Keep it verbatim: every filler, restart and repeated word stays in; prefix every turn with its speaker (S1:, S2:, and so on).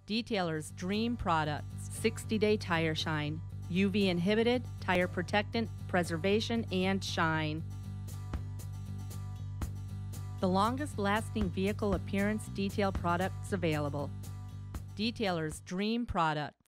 S1: Detailer's dream products, sixty day tire shine, U V inhibited, tire protectant, preservation, and shine. The longest lasting vehicle appearance detail products available. Detailer's dream products.